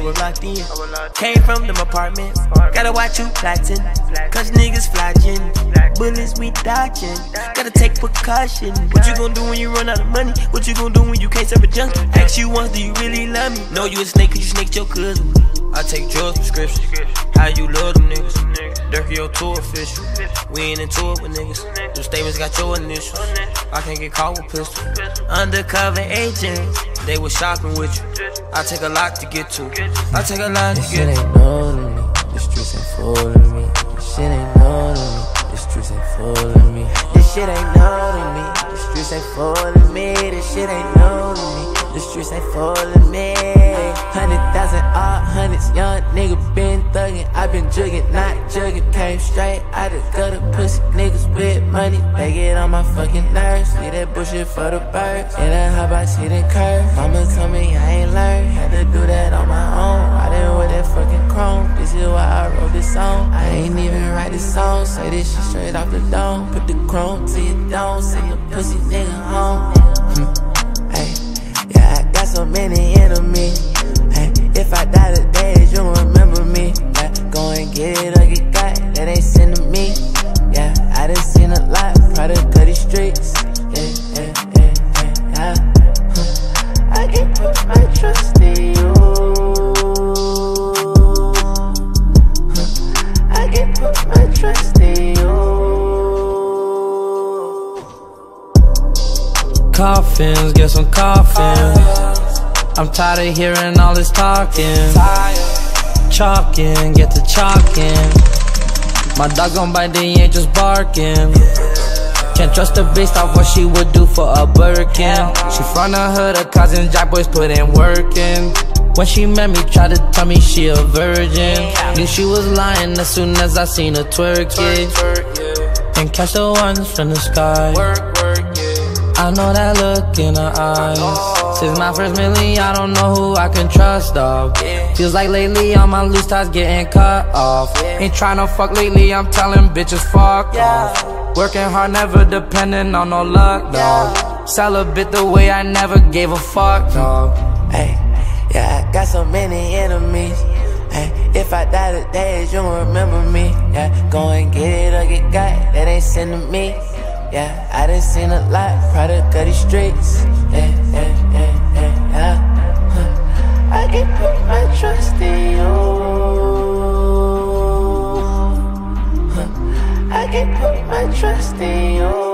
was locked in. Came from them apartments. Gotta watch you plotting, cause niggas flying. Bullets we dodging. Gotta take precaution. What you gon' do when you run out of money? What you gon' do when you can't serve a junkie? Ask you once, do you really love me? Know you a snake cause you snaked your cousin. I take drugs, prescriptions. How you love them niggas? Dirk your tour official. We ain't into it with niggas. Them statements got your initials. I can't get caught with pistols. Undercover agents, they was shopping with you. I take a lot to get to. I take a lot to get to. This shit ain't new to me. The streets ain't fooling me. This shit ain't new to me. The streets ain't fooling me. This shit ain't new to me. The streets ain't fooling me. This shit ain't new to me. The streets ain't fooling me. 100,000 all hundreds, young nigga been thuggin'. I been juggin', not juggin'. Came straight out the gutter, pussy niggas with money. They get on my fucking nerves. Leave that bullshit for the birds. In a hot box hitting curves. Mama told me I ain't learned. Had to do that on my own. I didn't wear that fucking chrome. This is why I wrote this song. I ain't even write this song. Say this shit straight off the dome. Put the chrome to your dome. Send your pussy nigga home. Yeah, I got so many enemies. If I die today, you'll remember me. Yeah, go and get it or get got. That ain't sending me. Yeah, I done seen a lot. Product of these streets. Yeah. I can put my trust in you. I can put my trust in you. Coffins, get some coffins. I'm tired of hearing all this talking. Chalking, get to chalking. My dog gon' bite, they ain't just barking. Can't trust her based off what she would do for a Birkin. She from the hood, her cousins, Jack boys put in work in. When she met me, tried to tell me she a virgin. Knew she was lying as soon as I seen her twerk it. And catch the ones from the sky. I know that look in her eyes. Since my first million, I don't know who I can trust, dog. Feels like lately all my loose ties getting cut off. Ain't tryna fuck lately, I'm telling bitches fuck off. Working hard, never depending on no luck, dog. Celibate the way I never gave a fuck, dog. Hey, yeah, I got so many enemies. Hey, if I die today, you'll remember me. Yeah, go and get it or get got. That ain't sending me. Yeah, I done seen a lot, product of these streets. Yeah. I can put my trust in you. I can put my trust in you.